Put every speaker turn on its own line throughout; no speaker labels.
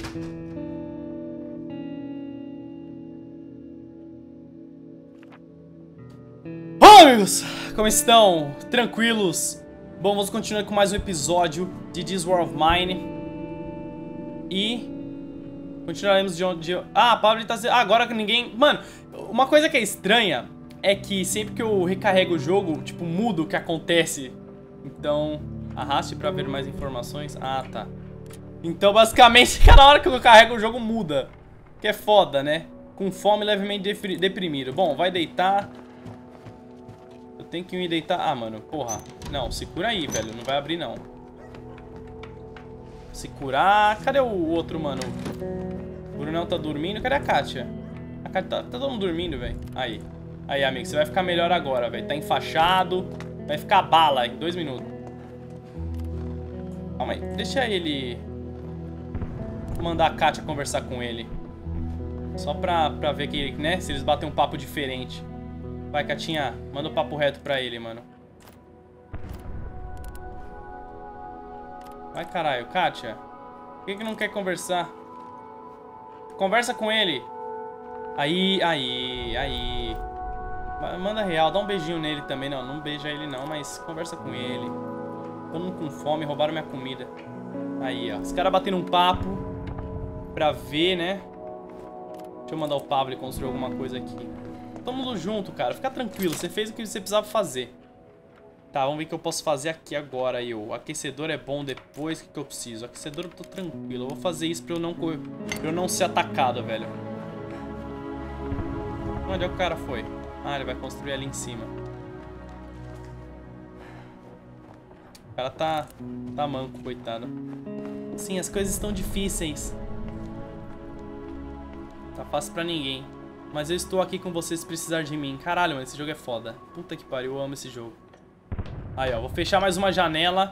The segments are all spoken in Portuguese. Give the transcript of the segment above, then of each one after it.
Olá, amigos! Como estão? Tranquilos? Bom, vamos continuar com mais um episódio de This War of Mine. E continuaremos de onde... Ah, a Pablo tá... Ah, agora que ninguém... Mano, uma coisa que é estranha é que sempre que eu recarrego o jogo, tipo, muda o que acontece. Então, arraste pra ver mais informações. Ah, tá. Então, basicamente, cada hora que eu carrego o jogo muda. Que é foda, né? Com fome, levemente deprimido. Bom, vai deitar... Tem que me deitar... Ah, mano, porra. Não, se cura aí, velho. Não vai abrir, não. Se curar... Cadê o outro, mano? O Brunão tá dormindo. Cadê a Kátia? A Kátia tá todo mundo dormindo, velho. Aí. Aí, amigo. Você vai ficar melhor agora, velho. Tá enfaixado. Vai ficar bala em 2 minutos. Calma aí. Deixa ele... Vou mandar a Kátia conversar com ele. Só pra ver que, né? Se eles batem um papo diferente. Vai, Catinha, manda o papo reto pra ele, mano. Vai, caralho, Kátia. Por que não quer conversar? Conversa com ele. Aí. Manda real, dá um beijinho nele também. Não beija ele não, mas conversa com ele. Todo mundo com fome, roubaram minha comida. Aí, ó. Os caras batendo um papo pra ver, né? Deixa eu mandar o Pablo construir alguma coisa aqui. Todo mundo junto, cara. Fica tranquilo. Você fez o que você precisava fazer. Tá, vamos ver o que eu posso fazer aqui agora. Aí, o aquecedor é bom depois. O que eu preciso? O aquecedor eu tô tranquilo. Eu vou fazer isso pra eu não ser atacado, velho. Onde é que o cara foi? Ah, ele vai construir ali em cima. O cara tá manco, coitado. Sim, as coisas estão difíceis. Tá fácil pra ninguém. Mas eu estou aqui com vocês se precisar de mim. Caralho, mano, esse jogo é foda. Puta que pariu, eu amo esse jogo. Aí, ó, vou fechar mais uma janela.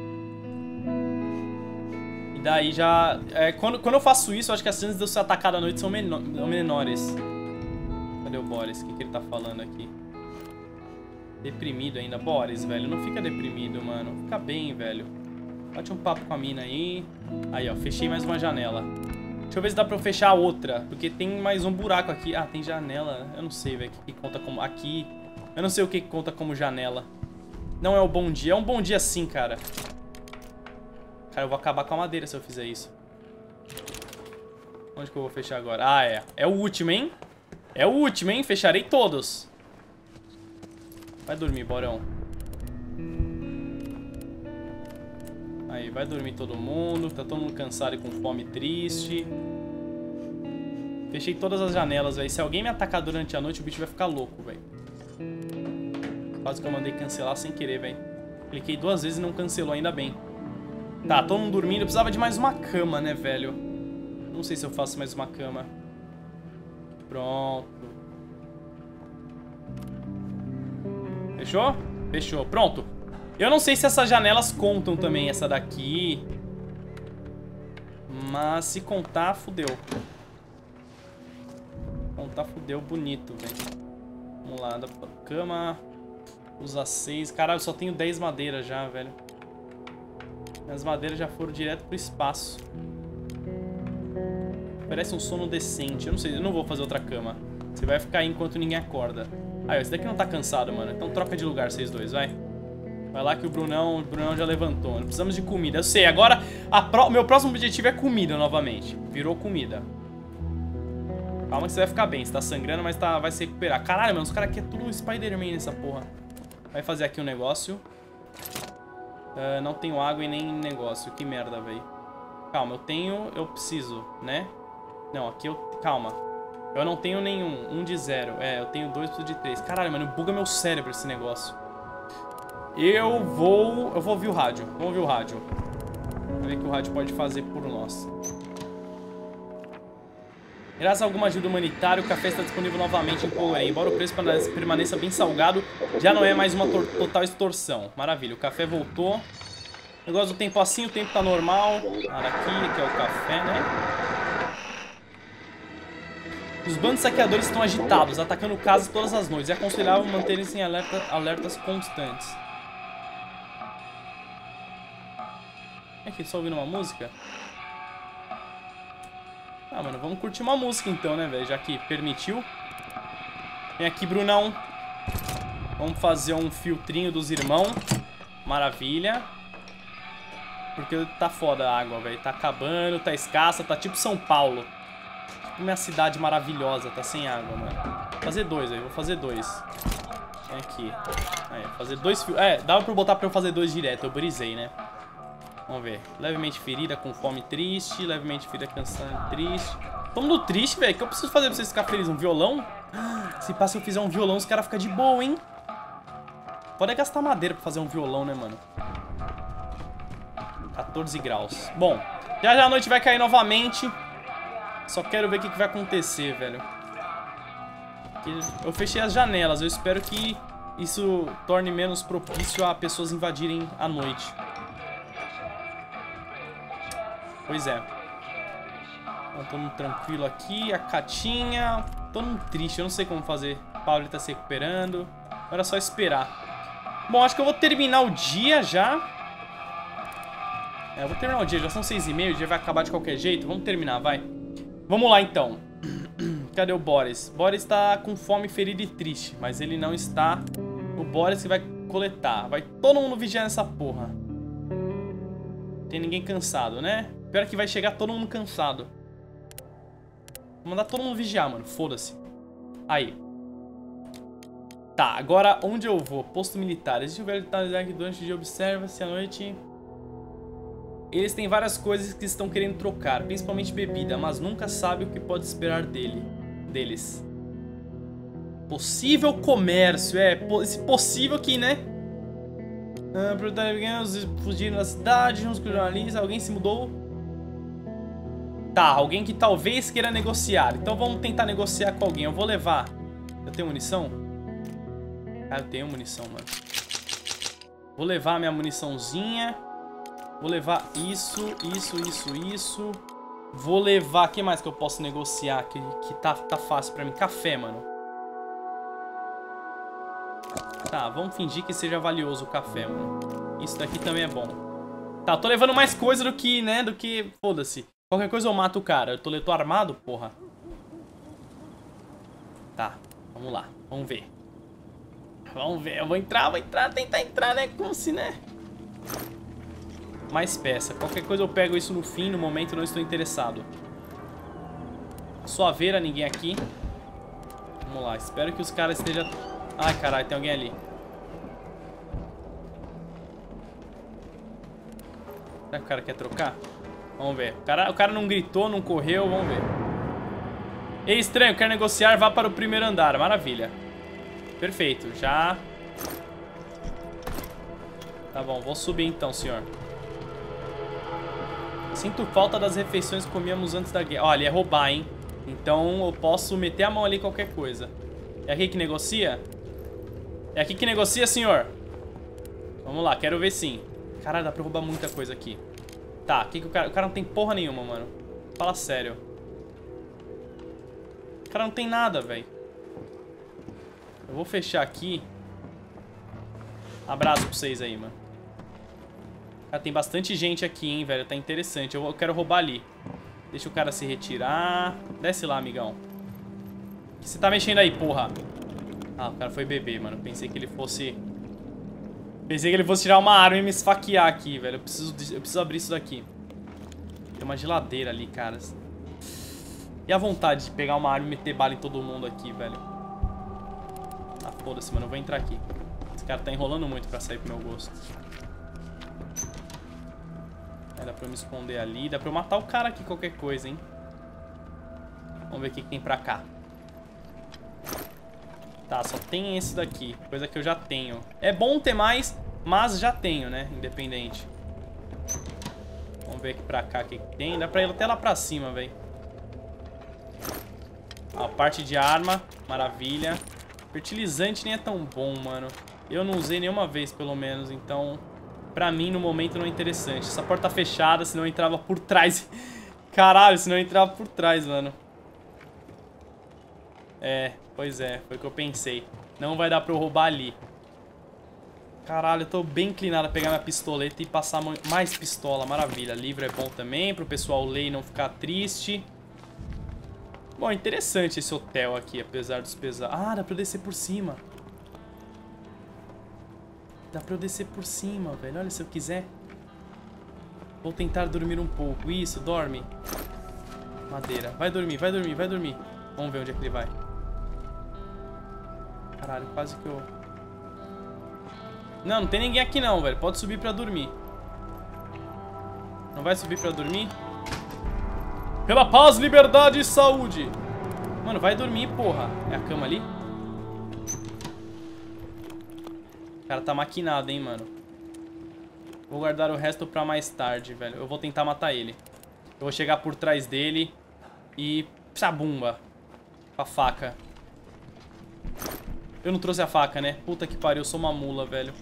E daí já... quando eu faço isso, eu acho que as chances de eu ser atacado à noite são menores. Cadê o Boris? O que ele tá falando aqui? Deprimido ainda. Boris, velho, não fica deprimido, mano. Fica bem, velho. Bate um papo com a mina aí. Aí, ó, fechei mais uma janela. Deixa eu ver se dá pra eu fechar a outra. Porque tem mais um buraco aqui. Ah, tem janela. Eu não sei, velho, o que conta como... Aqui... Eu não sei o que conta como janela. Não é o bom dia. É um bom dia sim, cara. Cara, eu vou acabar com a madeira se eu fizer isso. Onde que eu vou fechar agora? Ah, é. É o último, hein? É o último, hein? Fecharei todos. Vai dormir, Borão. Aí, vai dormir todo mundo. Tá todo mundo cansado e com fome, triste. Fechei todas as janelas, velho. Se alguém me atacar durante a noite, o bicho vai ficar louco, velho. Quase que eu mandei cancelar sem querer, velho. Cliquei 2 vezes e não cancelou, ainda bem. Tá, todo mundo dormindo. Eu precisava de mais uma cama, né, velho? Não sei se eu faço mais uma cama. Pronto. Fechou? Fechou. Pronto. Eu não sei se essas janelas contam também, essa daqui. Mas se contar, fudeu. Contar, fudeu bonito, velho. Vamos lá, da cama. Usa 6. Caralho, eu só tenho 10 madeiras já, velho. As madeiras já foram direto pro espaço. Parece um sono decente. Eu não sei, eu não vou fazer outra cama. Você vai ficar aí enquanto ninguém acorda. Ah, esse daqui não tá cansado, mano. Então troca de lugar, vocês dois, vai. Vai lá que o Brunão já levantou. Não precisamos de comida. Eu sei, agora meu próximo objetivo é comida novamente. Virou comida. Calma que você vai ficar bem. Você tá sangrando, mas vai se recuperar. Caralho, mano, os caras aqui é tudo um Spider-Man nessa porra. Vai fazer aqui um negócio. Não tenho água e nem negócio. Que merda, velho. Calma, eu preciso, né? Não, aqui eu... Calma. Eu não tenho nenhum. 1 de 0. Eu tenho 2, preciso de 3. Caralho, mano, buga meu cérebro esse negócio. Eu vou ouvir o rádio. Vamos ouvir o rádio. Vamos ver o que o rádio pode fazer por nós. Graças a alguma ajuda humanitária, o café está disponível novamente em Powerade. Embora o preço permaneça bem salgado, já não é mais uma total extorsão. Maravilha, o café voltou. Negócio do tempo assim, o tempo tá normal. Olha aqui, que é o café, né? Os bandos saqueadores estão agitados, atacando casas todas as noites. É aconselhável manterem-se em alertas constantes. É que só ouvindo uma música? Ah, mano, vamos curtir uma música então, né, velho? Já que permitiu. Vem aqui, Brunão. Vamos fazer um filtrinho dos irmãos. Maravilha. Porque tá foda a água, velho. Tá acabando, tá escassa, tá tipo São Paulo. Tipo minha cidade maravilhosa, tá sem água, mano. Vou fazer 2, velho. Vou fazer 2. Vem aqui. Aí, fazer 2 fios. É, dava pra botar pra eu fazer 2 direto. Eu brisei, né? Vamos ver. Levemente ferida, com fome triste. Levemente ferida, cansada, triste. Todo mundo triste, velho. O que eu preciso fazer pra vocês ficarem felizes? Um violão? Se passa eu fizer um violão, os caras ficam de boa, hein? Pode gastar madeira pra fazer um violão, né, mano? 14 graus. Bom, já já a noite vai cair novamente. Só quero ver o que vai acontecer, velho. Eu fechei as janelas. Eu espero que isso torne menos propício a pessoas invadirem à noite. Pois é. Então, todo mundo tranquilo aqui. A Catinha. Todo mundo triste. Eu não sei como fazer. O Paulo tá se recuperando. Agora é só esperar. Bom, acho que eu vou terminar o dia já. Eu vou terminar o dia. Já são 6h30. O dia vai acabar de qualquer jeito. Vamos terminar, vai. Vamos lá, então. Cadê o Boris? Boris tá com fome, ferido e triste. Mas ele não está. O Boris que vai coletar. Vai todo mundo vigiar nessa porra. Não tem ninguém cansado, né? Pior que vai chegar todo mundo cansado. Vou mandar todo mundo vigiar, mano. Foda-se. Aí. Tá, agora onde eu vou? Posto militar. Existe um velho detalhe que durante o dia observa-se à noite. Eles têm várias coisas que estão querendo trocar, principalmente bebida, mas nunca sabe o que pode esperar deles. Possível comércio, esse possível aqui, né? Os fugiram da cidade, juntos com o jornalista, alguém se mudou? Tá, alguém que talvez queira negociar. Então vamos tentar negociar com alguém. Eu vou levar. Eu tenho munição? Ah, eu tenho munição, mano. Vou levar a minha muniçãozinha. Vou levar isso. Vou levar... O que mais que eu posso negociar que tá fácil pra mim? Café, mano. Tá, vamos fingir que seja valioso o café, mano. Isso daqui também é bom. Tá, eu tô levando mais coisa do que, né, Foda-se. Qualquer coisa eu mato o cara. Eu tô armado, porra. Tá, vamos lá. Vamos ver. Vamos ver. Eu vou entrar, tentar entrar, né? Como se, né? Mais peça. Qualquer coisa eu pego isso no fim. No momento não estou interessado. Suaveira, ninguém aqui. Vamos lá. Espero que os caras estejam... Ai, caralho, tem alguém ali. Será que o cara quer trocar? Vamos ver. O cara não gritou, não correu. Vamos ver. Ei, estranho, quer negociar? Vá para o primeiro andar. Maravilha. Perfeito, já. Tá bom, vou subir então, senhor. Sinto falta das refeições que comíamos antes da guerra. Olha, é roubar, hein? Então eu posso meter a mão ali em qualquer coisa. É aqui que negocia? É aqui que negocia, senhor? Vamos lá, quero ver sim. Caralho, dá pra roubar muita coisa aqui. Tá, que o cara não tem porra nenhuma, mano. Fala sério. O cara não tem nada, velho. Eu vou fechar aqui. Abraço pra vocês aí, mano. Cara, tem bastante gente aqui, hein, velho. Tá interessante. Eu quero roubar ali. Deixa o cara se retirar. Desce lá, amigão. O que você tá mexendo aí, porra? Ah, o cara foi beber, mano. Pensei que ele fosse tirar uma arma e me esfaquear aqui, velho. Eu preciso abrir isso daqui. Tem uma geladeira ali, caras. E a vontade de pegar uma arma e meter bala em todo mundo aqui, velho. Ah, foda-se, mano. Eu vou entrar aqui. Esse cara tá enrolando muito pra sair pro meu gosto. Aí dá pra eu me esconder ali. Dá pra eu matar o cara aqui, qualquer coisa, hein. Vamos ver o que tem pra cá. Tá, só tem esse daqui. Coisa que eu já tenho. É bom ter mais, mas já tenho, né? Independente. Vamos ver aqui pra cá o que tem. Dá pra ir até lá pra cima, velho. Ó, parte de arma. Maravilha. Fertilizante nem é tão bom, mano. Eu não usei nenhuma vez, pelo menos. Então, pra mim, no momento, não é interessante. Essa porta tá fechada, senão eu entrava por trás. Caralho, senão eu entrava por trás, mano. É, pois é. Foi o que eu pensei. Não vai dar pra eu roubar ali. Caralho, eu tô bem inclinado a pegar minha pistoleta e passar mais pistola. Maravilha. Livro é bom também, pro pessoal ler e não ficar triste. Bom, interessante esse hotel aqui, apesar dos pesares. Ah, dá pra eu descer por cima. Dá pra eu descer por cima, velho. Olha, se eu quiser. Vou tentar dormir um pouco. Isso, dorme. Madeira. Vai dormir, vai dormir, vai dormir. Vamos ver onde é que ele vai. Caralho, quase que eu... Não, não tem ninguém aqui não, velho. Pode subir pra dormir. Não vai subir pra dormir? Pela paz, liberdade e saúde. Mano, vai dormir, porra. É a cama ali? O cara tá maquinado, hein, mano. Vou guardar o resto pra mais tarde, velho. Eu vou tentar matar ele. Eu vou chegar por trás dele e... Sabumba. Com a faca. Eu não trouxe a faca, né? Puta que pariu, eu sou uma mula, velho.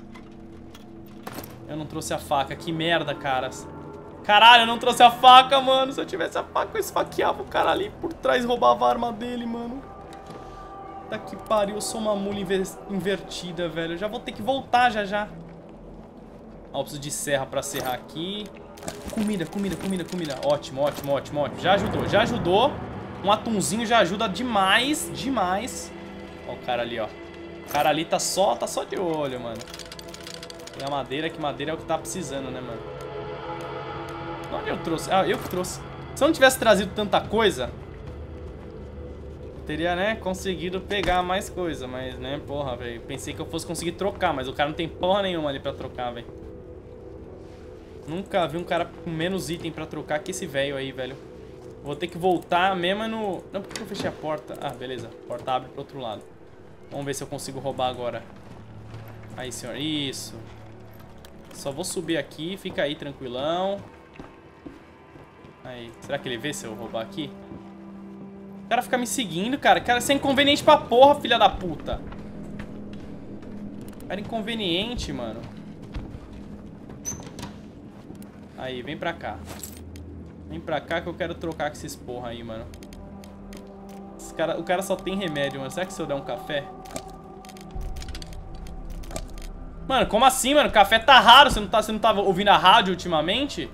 Eu não trouxe a faca. Que merda, caras. Caralho, eu não trouxe a faca, mano. Se eu tivesse a faca, eu esfaqueava o cara ali por trás e roubava a arma dele, mano. Puta que pariu, eu sou uma mula invertida, velho. Eu já vou ter que voltar já já. Ó, eu preciso de serra pra serrar aqui. Comida, comida, comida, comida. Ótimo, ótimo, ótimo, ótimo. Já ajudou, já ajudou. Um atunzinho já ajuda demais, demais. Ó o cara ali, ó. O cara ali tá só de olho, mano. Pegar madeira, que madeira é o que tá precisando, né, mano? Onde eu trouxe? Ah, eu que trouxe. Se eu não tivesse trazido tanta coisa, eu teria, né, conseguido pegar mais coisa. Mas, né, porra, velho. Pensei que eu fosse conseguir trocar, mas o cara não tem porra nenhuma ali pra trocar, velho. Nunca vi um cara com menos item pra trocar que esse velho aí, velho. Vou ter que voltar mesmo no... Não, por que eu fechei a porta? Ah, beleza. A porta abre pro outro lado. Vamos ver se eu consigo roubar agora. Aí, senhor. Isso. Só vou subir aqui. Fica aí, tranquilão. Aí. Será que ele vê se eu roubar aqui? O cara fica me seguindo, cara. Cara, isso é inconveniente pra porra, filha da puta. Cara inconveniente, mano. Aí, vem pra cá. Vem pra cá que eu quero trocar com esses porra aí, mano. O cara só tem remédio, mano. Será que se eu der um café? Mano, como assim, mano? Café tá raro. Você não tava ouvindo a rádio ultimamente?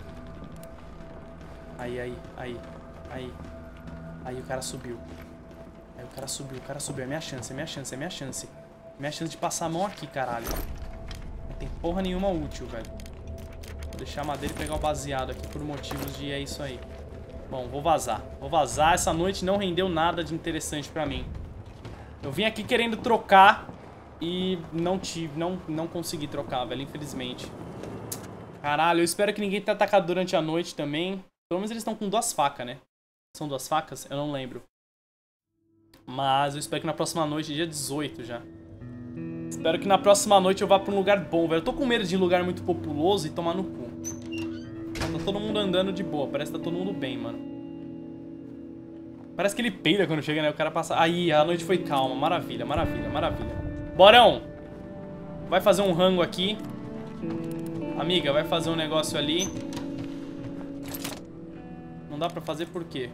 Aí. Aí o cara subiu. Aí o cara subiu. É minha chance, é minha chance, é minha chance. Minha chance de passar a mão aqui, caralho. Não tem porra nenhuma útil, velho. Vou deixar a madeira e pegar o baseado aqui por motivos de é isso aí. Bom, vou vazar. Vou vazar. Essa noite não rendeu nada de interessante pra mim. Eu vim aqui querendo trocar e não consegui trocar, velho, infelizmente. Caralho, eu espero que ninguém tenha atacado durante a noite também. Pelo menos eles estão com 2 facas, né? São 2 facas? Eu não lembro. Mas eu espero que na próxima noite, dia 18 já. Espero que na próxima noite eu vá pra um lugar bom, velho. Eu tô com medo de lugar muito populoso e tomar no cu. Tá todo mundo andando de boa. Parece que tá todo mundo bem, mano. Parece que ele peida quando chega, né? O cara passa... Aí, a noite foi calma. Maravilha, maravilha, maravilha. Borão! Vai fazer um rango aqui. Amiga, vai fazer um negócio ali. Não dá pra fazer por quê?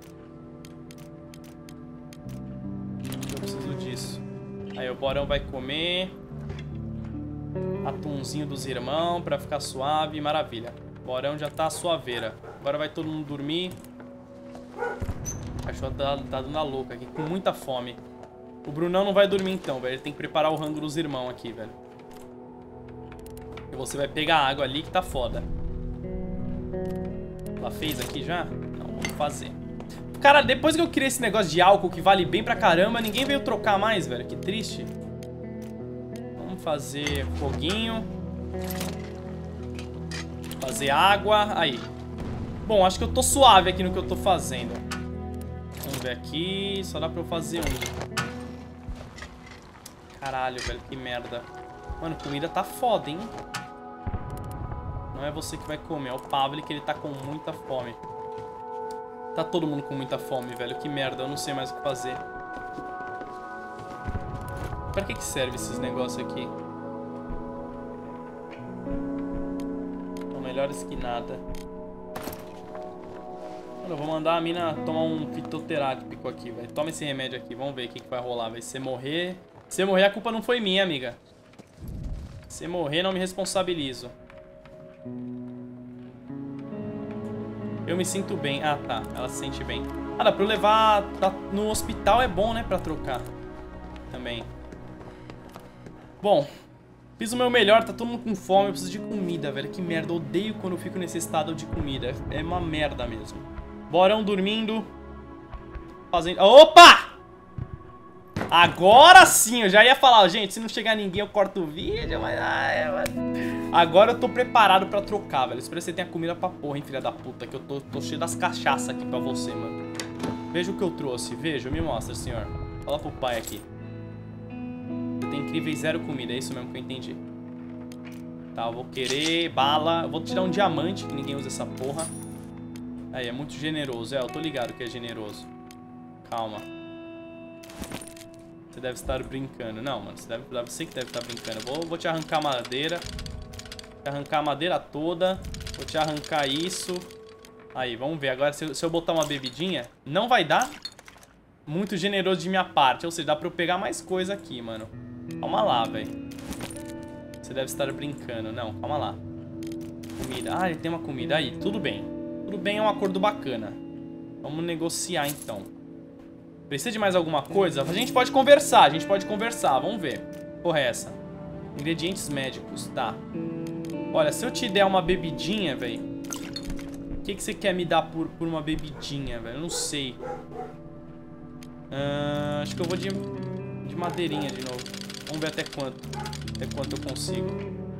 Eu preciso disso. Aí o Borão vai comer. Atumzinho dos irmãos pra ficar suave. Maravilha. Borão já tá suaveira. Agora vai todo mundo dormir. O cachorro tá dando a louca aqui, com muita fome. O Brunão não vai dormir então, velho. Ele tem que preparar o rango dos irmãos aqui, velho. E você vai pegar a água ali que tá foda. Ela fez aqui já? Não, vamos fazer. Cara, depois que eu criei esse negócio de álcool que vale bem pra caramba, ninguém veio trocar mais, velho. Que triste. Vamos fazer foguinho. Fazer água. Aí. Bom, acho que eu tô suave aqui no que eu tô fazendo. Vamos ver aqui. Só dá pra eu fazer um. Caralho, velho. Que merda. Mano, comida tá foda, hein? Não é você que vai comer. É o Pavli que ele tá com muita fome. Tá todo mundo com muita fome, velho. Que merda. Eu não sei mais o que fazer. Pra que serve esses negócios aqui? São melhores que nada. Mano, eu vou mandar a mina tomar um fitoterápico aqui, velho. Toma esse remédio aqui. Vamos ver o que vai rolar, velho. Se você morrer... Se você morrer, a culpa não foi minha, amiga. Se você morrer, não me responsabilizo. Eu me sinto bem. Ah, tá. Ela se sente bem. Ah, dá pra eu levar... no hospital é bom, né? Pra trocar. Também. Bom. Fiz o meu melhor. Tá todo mundo com fome. Eu preciso de comida, velho. Que merda. Eu odeio quando eu fico nesse estado de comida. É uma merda mesmo. Borão dormindo. Fazendo... Opa! Agora sim. Eu já ia falar. Gente, se não chegar ninguém eu corto o vídeo. Mas... Agora eu tô preparado pra trocar, velho. Espero que você tenha comida pra porra, hein, filha da puta. Que eu tô cheio das cachaças aqui pra você, mano. Veja o que eu trouxe. Veja, me mostra, senhor. Fala pro pai aqui. Você tem incríveis 0 comida. É isso mesmo que eu entendi. Tá, eu vou querer bala. Eu vou tirar um diamante, que ninguém usa essa porra. Aí, é muito generoso. É, eu tô ligado que é generoso. Calma. Você deve estar brincando. Não, mano. Você que deve estar brincando. Vou te arrancar madeira. Arrancar a madeira toda. Vou te arrancar isso. Aí, vamos ver. Agora, se eu botar uma bebidinha, não vai dar. Muito generoso de minha parte. Ou seja, dá pra eu pegar mais coisa aqui, mano. Calma lá, velho. Você deve estar brincando. Não, calma lá. Comida. Ah, ele tem uma comida. Aí, tudo bem. Tudo bem, é um acordo bacana. Vamos negociar, então. Precisa de mais alguma coisa? A gente pode conversar. Vamos ver. Porra, é essa? Ingredientes médicos. Tá. Olha, se eu te der uma bebidinha, velho. O que você quer me dar por uma bebidinha, velho? Eu não sei. Acho que eu vou de madeirinha de novo. Vamos ver até quanto eu consigo.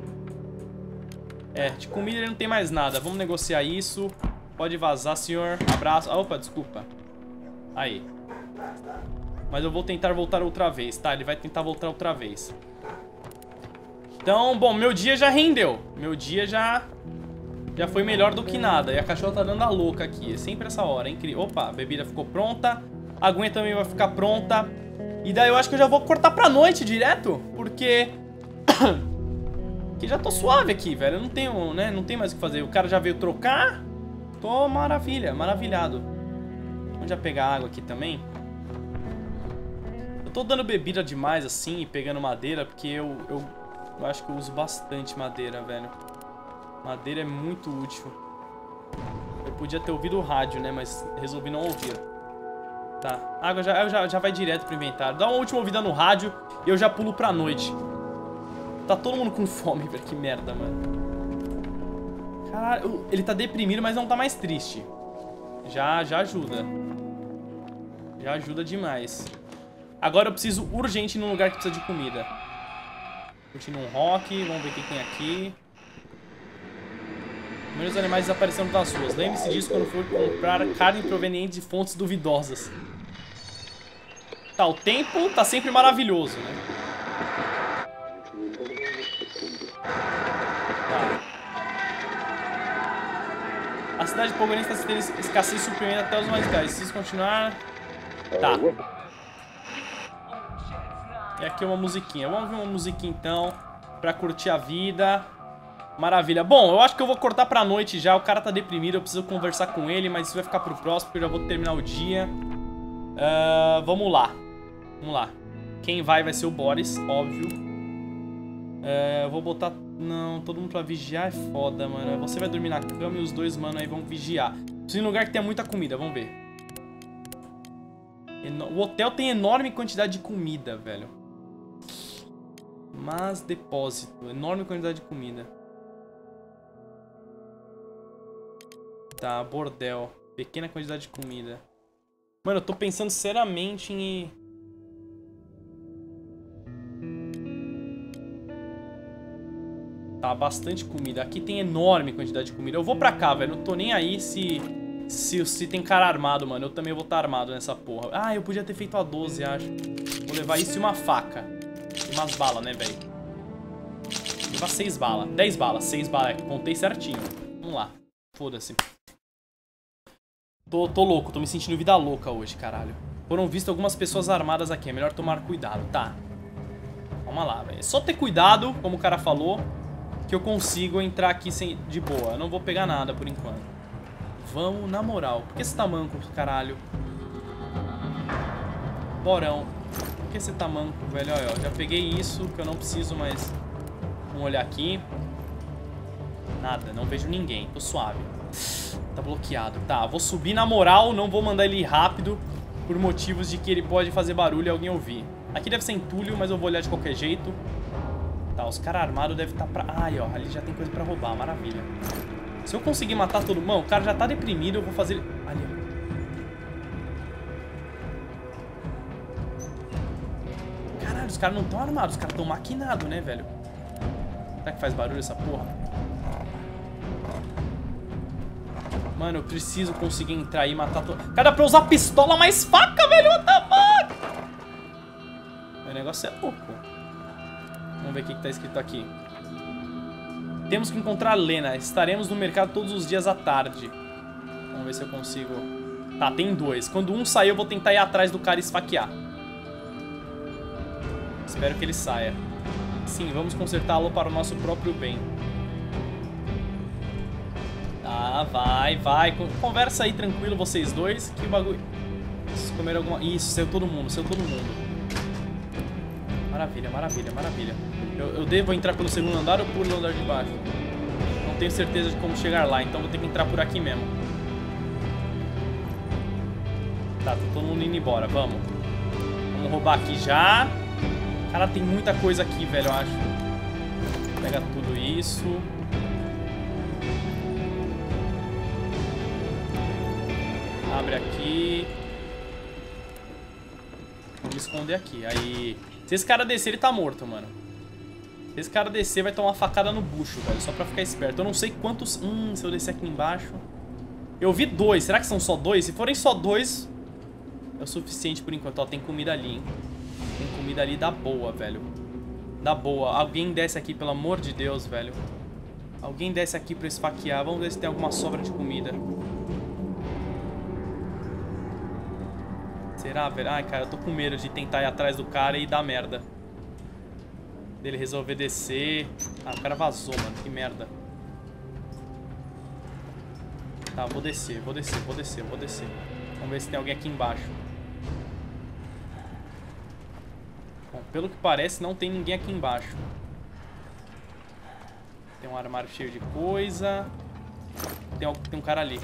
É, de comida ele não tem mais nada. Vamos negociar isso. Pode vazar, senhor. Abraço. Opa, desculpa. Aí. Mas eu vou tentar voltar outra vez, tá? Ele vai tentar voltar outra vez. Então, bom, meu dia já rendeu. Meu dia já foi melhor do que nada. E a cachorra tá dando a louca aqui. É sempre essa hora, é incrível. Opa, a bebida ficou pronta. A aguinha também vai ficar pronta. E daí eu acho que eu já vou cortar pra noite direto. Porque... que já tô suave aqui, velho. Eu não tenho, né? Não tem mais o que fazer. O cara já veio trocar. Tô maravilhado. Vamos já pegar água aqui também. Eu tô dando bebida demais assim e pegando madeira. Porque eu acho que eu uso bastante madeira, velho. Madeira é muito útil. Eu podia ter ouvido o rádio, né? Mas resolvi não ouvir. Tá. A água já vai direto pro inventário. Dá uma última ouvida no rádio e eu já pulo pra noite. Tá todo mundo com fome, velho. Que merda, mano. Caralho. Ele tá deprimido, mas não tá mais triste. Já ajuda. Já ajuda demais. Agora eu preciso urgente num lugar que precisa de comida. Curtindo um rock. Vamos ver o que tem aqui. Primeiros animais desapareceram das ruas. Lembre-se disso quando for comprar carne proveniente de fontes duvidosas. Tá, o tempo tá sempre maravilhoso, né? Tá. A cidade de Pogorense está tendo escassez de suprimento até os mais caros. Preciso continuar... Tá. E aqui uma musiquinha. Vamos ver uma musiquinha então, pra curtir a vida. Maravilha. Bom, eu acho que eu vou cortar pra noite já. O cara tá deprimido, eu preciso conversar com ele, mas isso vai ficar pro próximo, porque eu já vou terminar o dia. Vamos lá. Vamos lá. Quem vai ser o Boris, óbvio. Eu vou botar... Não, todo mundo pra vigiar é foda, mano. Você vai dormir na cama e os dois, mano, aí vão vigiar. Preciso ir em um lugar que tenha muita comida, vamos ver. O hotel tem enorme quantidade de comida, velho. Mas depósito, enorme quantidade de comida. Tá, bordel. Pequena quantidade de comida. Mano, eu tô pensando seriamente em... Tá, bastante comida. Aqui tem enorme quantidade de comida. Eu vou pra cá, velho. Não tô nem aí se tem cara armado, mano. Eu também vou estar armado nessa porra. Ah, eu podia ter feito a 12, acho. Vou levar isso e uma faca. E umas balas, né, velho? Vou levar 6 balas. 10 balas. 6 balas. Contei certinho. Vamos lá. Foda-se. Tô louco. Tô me sentindo vida louca hoje, caralho. Foram vistas algumas pessoas armadas aqui. É melhor tomar cuidado. Tá. Calma lá, velho. É só ter cuidado, como o cara falou, que eu consigo entrar aqui de boa. Eu não vou pegar nada por enquanto. Vamos na moral. Por que você tá manco, caralho? Borão. Por que você tá manco, velho? Olha, ó, já peguei isso, que eu não preciso mais. Vamos olhar aqui. Nada, não vejo ninguém. Tô suave. tá bloqueado. Tá, vou subir na moral, não vou mandar ele ir rápido por motivos de que ele pode fazer barulho e alguém ouvir. Aqui deve ser entulho, mas eu vou olhar de qualquer jeito. Tá, os caras armados devem estar pra... Ai, ó, ali já tem coisa pra roubar, maravilha. Se eu conseguir matar todo mundo... Mano, o cara já tá deprimido, eu vou fazer... Ali, ó. Caralho, os caras não estão armados, os caras estão maquinados, né, velho? Será que faz barulho essa porra? Mano, eu preciso conseguir entrar aí e matar todo... Cara, dá pra usar pistola mais faca, velho! What the fuck? O negócio é louco. Vamos ver o que tá escrito aqui. Temos que encontrar Lena. Estaremos no mercado todos os dias à tarde. Vamos ver se eu consigo... Tá, tem 2. Quando um sair, eu vou tentar ir atrás do cara e esfaquear. Espero que ele saia. Sim, vamos consertá-lo para o nosso próprio bem. Tá, vai. Conversa aí tranquilo, vocês dois. Que bagulho... Vocês comeram alguma... Isso, saiu todo mundo. Maravilha. Eu devo entrar pelo segundo andar ou pelo andar de baixo? Não tenho certeza de como chegar lá, então vou ter que entrar por aqui mesmo. Tá, todo mundo indo embora, vamos. Vamos roubar aqui já. Cara, tem muita coisa aqui, velho, eu acho. Pega tudo isso. Abre aqui. Vou me esconder aqui. Aí... Se esse cara descer, ele tá morto, mano. Se esse cara descer, vai tomar uma facada no bucho, velho. Só pra ficar esperto. Eu não sei quantos... se eu descer aqui embaixo... Eu vi 2. Será que são só 2? Se forem só 2, é o suficiente por enquanto. Ó, tem comida ali, hein? Tem comida ali da boa, velho. Da boa. Alguém desce aqui, pelo amor de Deus, velho. Alguém desce aqui pra esfaquear. Vamos ver se tem alguma sobra de comida. Será, velho? Ai, cara, eu tô com medo de tentar ir atrás do cara e dar merda. Dele resolver descer. Ah, o cara vazou, mano. Que merda. Tá, vou descer. Vamos ver se tem alguém aqui embaixo. Bom, pelo que parece, não tem ninguém aqui embaixo. Tem um armário cheio de coisa. Tem um cara ali.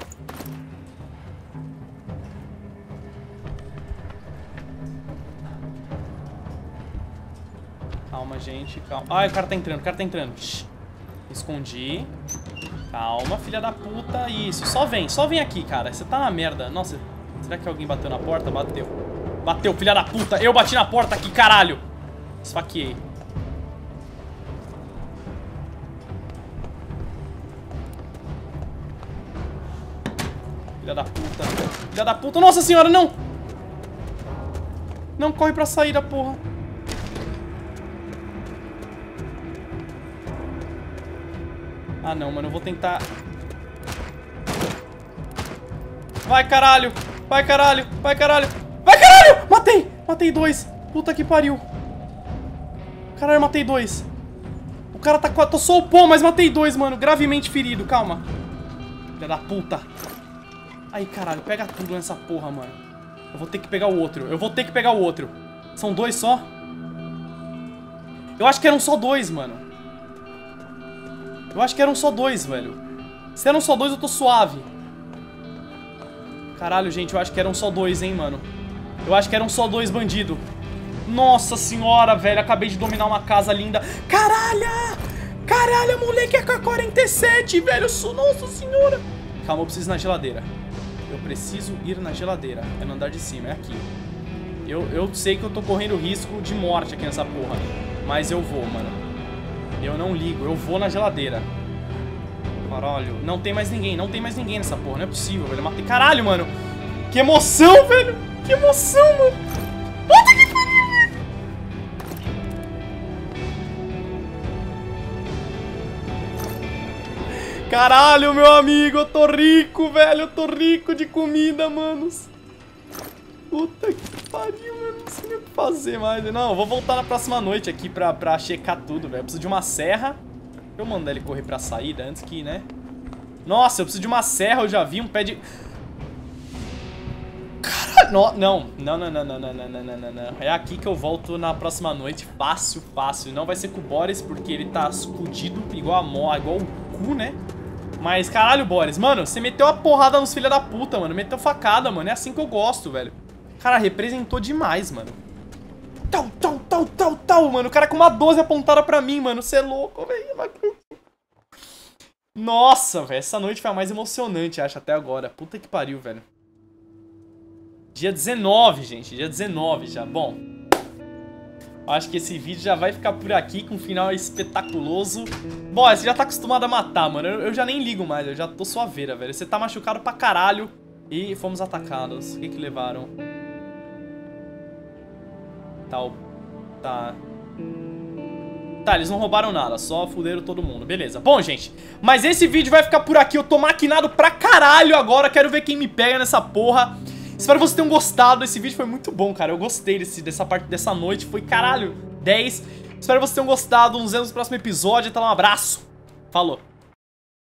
Calma, gente, calma. Ai, o cara tá entrando, Shhh. Escondi. Calma, filha da puta. Isso, só vem aqui, cara. Você tá na merda. Nossa, será que alguém bateu na porta? Bateu, filha da puta. Eu bati na porta aqui, caralho. Esfaqueei. Filha da puta. Nossa senhora, não. Não corre pra saída, porra. Ah, não, mano, eu vou tentar... Vai, caralho! Matei 2! Puta que pariu! Caralho, matei 2! O cara tá... Tô só o pó, mas matei 2, mano! Gravemente ferido, calma! Filha da puta! Aí, caralho, pega tudo nessa porra, mano! Eu vou ter que pegar o outro! São 2 só? Eu acho que eram só 2, mano! Velho. Se eram só 2, eu tô suave. Caralho, gente, eu acho que eram só 2, hein, mano. Eu acho que eram só 2 bandidos. Nossa senhora, velho. Acabei de dominar uma casa linda. Caralho, moleque, é AK-47, velho. Nossa senhora. Calma, eu preciso ir na geladeira. É no andar de cima, é aqui. Eu sei que eu tô correndo risco de morte aqui nessa porra. Mas eu vou, mano. Eu não ligo, eu vou na geladeira. Caralho, não tem mais ninguém nessa porra, não é possível, velho. Eu matei. Caralho, mano. Que emoção, velho. Mano. Puta que pariu, velho. Caralho, meu amigo, eu tô rico, velho. Eu tô rico de comida, manos. Puta que pariu, mano. Não sei nem o que fazer mais. Não, eu vou voltar na próxima noite aqui pra checar tudo, velho. Eu preciso de uma serra. Deixa eu mandar ele correr pra saída antes que, né? Nossa, eu preciso de uma serra. Eu já vi um pé de... Caralho, não. É aqui que eu volto na próxima noite. Fácil. Não vai ser com o Boris, porque ele tá fudido, igual o cu, né? Mas, caralho, Boris, mano, você meteu a porrada nos filha da puta, mano. Meteu facada, mano. É assim que eu gosto, velho. Cara, representou demais, mano. Tal, mano. O cara com uma 12 apontada pra mim, mano. Você é louco, velho. Nossa, velho. Essa noite foi a mais emocionante, acho, até agora. Puta que pariu, velho. Dia 19, gente. Dia 19 já. Bom, acho que esse vídeo já vai ficar por aqui com um final espetaculoso. Bom, você já tá acostumado a matar, mano. Eu já nem ligo mais, eu já tô suaveira, velho. Você tá machucado pra caralho. E fomos atacados. O que que levaram? Tá, eles não roubaram nada, só fuderam todo mundo, beleza. Bom, gente, mas esse vídeo vai ficar por aqui. Eu tô maquinado pra caralho agora, quero ver quem me pega nessa porra. Espero que vocês tenham gostado, esse vídeo foi muito bom, cara. Eu gostei dessa parte dessa noite, foi caralho, 10. Espero que vocês tenham gostado, nos vemos no próximo episódio, então um abraço, falou.